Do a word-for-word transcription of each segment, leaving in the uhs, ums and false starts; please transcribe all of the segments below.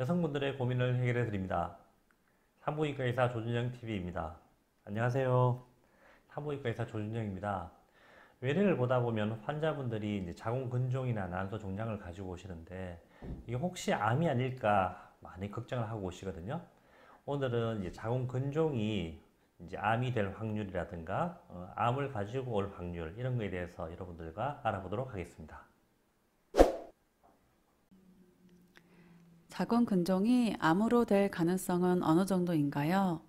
여성분들의 고민을 해결해 드립니다. 산부인과 의사 조준영 티비입니다. 안녕하세요. 산부인과 의사 조준영입니다. 외래를 보다 보면 환자분들이 이제 자궁근종이나 난소 종양을 가지고 오시는데 이게 혹시 암이 아닐까 많이 걱정을 하고 오시거든요. 오늘은 이제 자궁근종이 이제 암이 될 확률이라든가 어, 암을 가지고 올 확률 이런 거에 대해서 여러분들과 알아보도록 하겠습니다. 자궁근종이 암으로 될 가능성은 어느 정도인가요?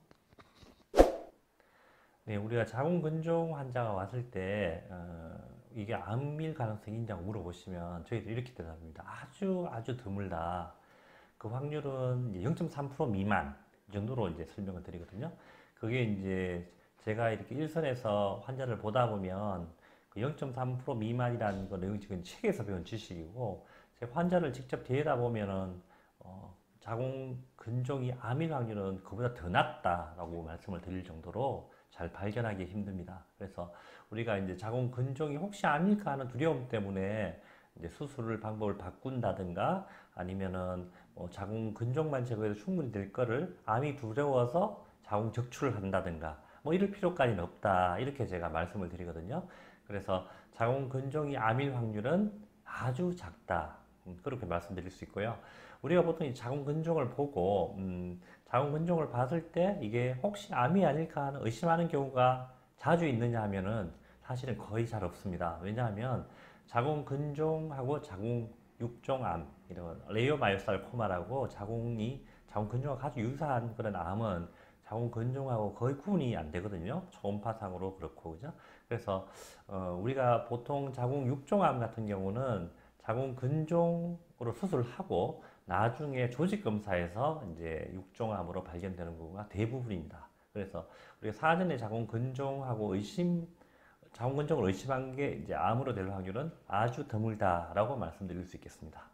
네, 우리가 자궁근종 환자가 왔을 때 어, 이게 암일 가능성이 있냐고 물어보시면 저희도 이렇게 대답합니다. 아주 아주 드물다. 그 확률은 영 점 삼 퍼센트 미만 이 정도로 이제 설명을 드리거든요. 그게 이제 제가 이렇게 일선에서 환자를 보다 보면 그 영 점 삼 퍼센트 미만이라는 거는 지금 책에서 배운 지식이고 제 환자를 직접 대다 보면은 어, 자궁근종이 암일 확률은 그보다 더 낮다라고 말씀을 드릴 정도로 잘 발견하기 힘듭니다. 그래서 우리가 이제 자궁근종이 혹시 암일까 하는 두려움 때문에 이제 수술을 방법을 바꾼다든가 아니면은 뭐 자궁근종만 제거해도 충분히 될 거를 암이 두려워서 자궁 적출을 한다든가 뭐 이럴 필요까지는 없다 이렇게 제가 말씀을 드리거든요. 그래서 자궁근종이 암일 확률은 아주 작다 음, 그렇게 말씀드릴 수 있고요. 우리가 보통 이 자궁근종을 보고 음, 자궁근종을 봤을 때 이게 혹시 암이 아닐까 하는 의심하는 경우가 자주 있느냐 하면은 사실은 거의 잘 없습니다. 왜냐하면 자궁근종하고 자궁육종암 이런 레이오마이오살코마라고 자궁이 자궁근종과 아주 유사한 그런 암은 자궁근종하고 거의 구분이 안 되거든요. 초음파상으로 그렇고 그죠? 그래서 어, 우리가 보통 자궁육종암 같은 경우는 자궁근종으로 수술하고 나중에 조직검사에서 이제 육종암으로 발견되는 경우가 대부분입니다. 그래서 우리가 사전에 자궁근종하고 의심, 자궁근종을 의심한 게 이제 암으로 될 확률은 아주 드물다라고 말씀드릴 수 있겠습니다.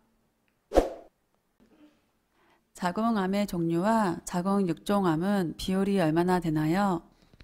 자궁암의 종류와 자궁육종암은 비율이 얼마나 되나요?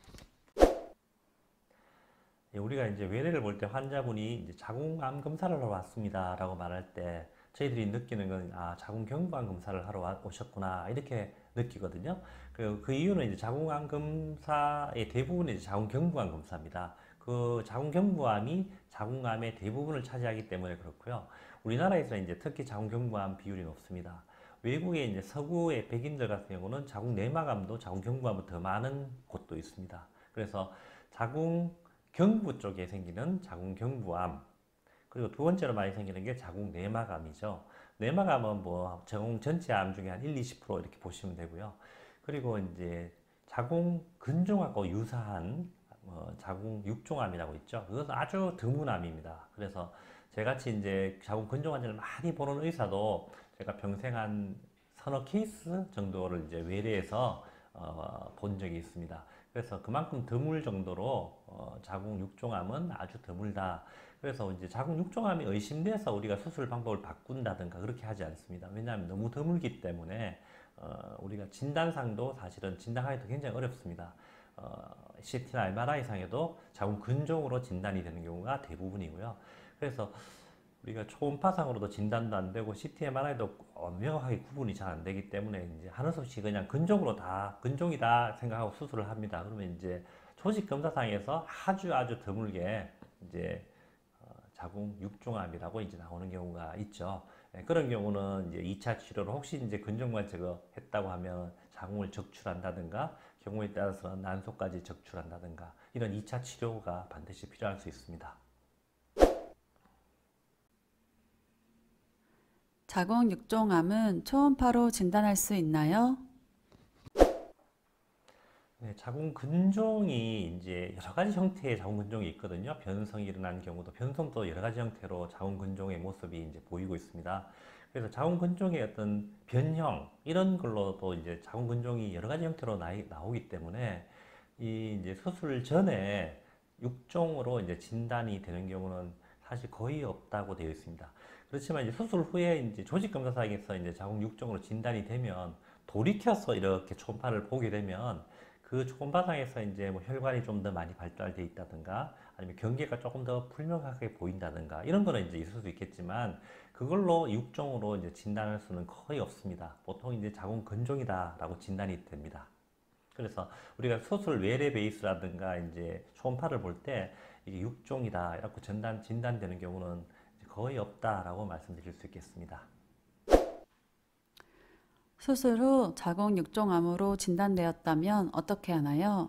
예, 우리가 이제 외래를 볼 때 환자분이 이제 자궁암 검사를 하러 왔습니다라고 말할 때 저희들이 느끼는 건 아, 자궁경부암 검사를 하러 와- 오셨구나 이렇게 느끼거든요. 그, 그 이유는 이제 자궁암 검사의 대부분이 이제 자궁경부암 검사입니다. 그 자궁경부암이 자궁암의 대부분을 차지하기 때문에 그렇고요. 우리나라에서 이제 특히 자궁경부암 비율이 높습니다. 외국의 이제 서구의 백인들 같은 경우는 자궁 내막암도 자궁경부암보다 더 많은 곳도 있습니다. 그래서 자궁 경부 쪽에 생기는 자궁경부암 그리고 두 번째로 많이 생기는 게 자궁내막암이죠. 내막암은 뭐 자궁 전체 암 중에 한 일, 이십 퍼센트 이렇게 보시면 되고요. 그리고 이제 자궁근종하고 유사한 어, 자궁육종암이라고 있죠. 그것은 아주 드문 암입니다. 그래서 저같이 이제 자궁근종 환자를 많이 보는 의사도 제가 평생 한 서너 케이스 정도를 이제 외래에서 어, 본 적이 있습니다. 그래서 그만큼 드물 정도로 어, 자궁육종암은 아주 드물다. 그래서 이제 자궁육종암이 의심돼서 우리가 수술 방법을 바꾼다든가 그렇게 하지 않습니다. 왜냐하면 너무 드물기 때문에 어, 우리가 진단상도 사실은 진단하기도 굉장히 어렵습니다. 어, 씨티나 엠알아이상에도 자궁근종으로 진단이 되는 경우가 대부분이고요. 그래서 우리가 초음파상으로도 진단도 안 되고 씨티, 엠알아이도 명확하게 구분이 잘 안 되기 때문에 이제 하는 수 없이 그냥 근종으로 다 근종이다 생각하고 수술을 합니다. 그러면 이제 조직 검사상에서 아주 아주 드물게 이제 어, 자궁 육종암이라고 이제 나오는 경우가 있죠. 예, 그런 경우는 이제 이 차 치료로 혹시 이제 근종만 제거했다고 하면 자궁을 적출한다든가 경우에 따라서는 난소까지 적출한다든가 이런 이 차 치료가 반드시 필요할 수 있습니다. 자궁육종암은 초음파로 진단할 수 있나요? 네, 자궁근종이 이제 여러 가지 형태의 자궁근종이 있거든요. 변성이 일어난 경우도 변성도 여러 가지 형태로 자궁근종의 모습이 이제 보이고 있습니다. 그래서 자궁근종의 어떤 변형 이런 걸로도 이제 자궁근종이 여러 가지 형태로 나, 나오기 때문에 이 이제 수술 전에 육종으로 이제 진단이 되는 경우는 사실 거의 없다고 되어 있습니다. 그렇지만 이제 수술 후에 이제 조직검사상에서 이제 자궁 육종으로 진단이 되면 돌이켜서 이렇게 초음파를 보게 되면 그 초음파상에서 이제 뭐 혈관이 좀 더 많이 발달되어 있다든가 아니면 경계가 조금 더 불명확하게 보인다든가 이런 거는 이제 있을 수도 있겠지만 그걸로 육종으로 이제 진단할 수는 거의 없습니다. 보통 이제 자궁 근종이다라고 진단이 됩니다. 그래서 우리가 수술 외래 베이스라든가 이제 초음파를 볼 때 이게 육종이다 이렇게 진단 진단되는 경우는 거의 없다라고 말씀드릴 수 있겠습니다. 수술 후 자궁 육종암으로 진단되었다면 어떻게 하나요?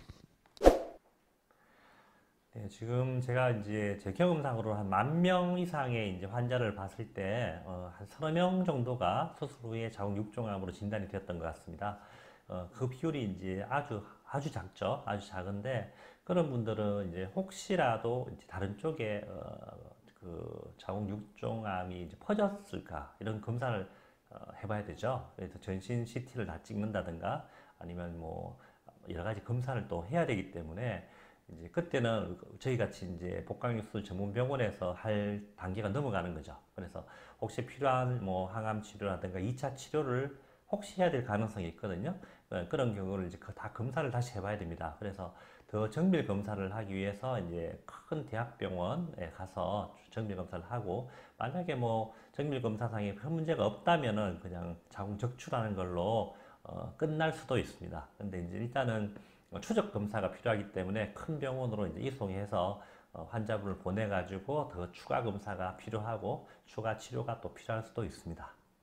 네, 지금 제가 이제 제 경험상으로 한 만 명 이상의 이제 환자를 봤을 때, 어, 한 서너 명 정도가 수술 후에 자궁 육종암으로 진단이 되었던 것 같습니다. 어, 그 비율이 이제 아주, 아주 작죠. 아주 작은데, 그런 분들은 이제 혹시라도 이제 다른 쪽에, 어, 그 자궁 육종암이 이제 퍼졌을까, 이런 검사를 어, 해봐야 되죠. 그래서 전신 씨티를 다 찍는다든가, 아니면 뭐, 여러 가지 검사를 또 해야 되기 때문에, 이제 그때는 저희 같이 이제 복강수술 전문 병원에서 할 단계가 넘어가는 거죠. 그래서 혹시 필요한 뭐 항암 치료라든가 이 차 치료를 혹시 해야 될 가능성이 있거든요. 그런 경우를 이제 다 검사를 다시 해봐야 됩니다. 그래서 더 정밀 검사를 하기 위해서 이제 큰 대학병원에 가서 정밀 검사를 하고 만약에 뭐 정밀 검사상에 큰 문제가 없다면은 그냥 자궁 적출하는 걸로 어, 끝날 수도 있습니다. 근데 이제 일단은 추적 검사가 필요하기 때문에 큰 병원으로 이제 이송해서 어, 환자분을 보내가지고 더 추가 검사가 필요하고 추가 치료가 또 필요할 수도 있습니다.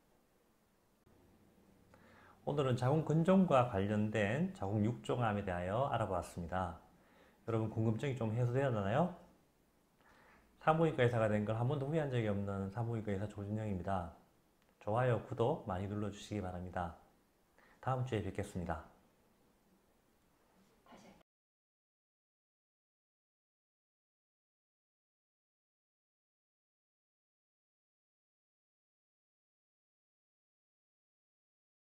오늘은 자궁 근종과 관련된 자궁 육종암에 대하여 알아보았습니다. 여러분 궁금증이 좀 해소되었나요? 산부인과 의사가 된 걸 한 번도 후회한 적이 없는 산부인과 의사 조준영입니다. 좋아요, 구독 많이 눌러주시기 바랍니다. 다음 주에 뵙겠습니다.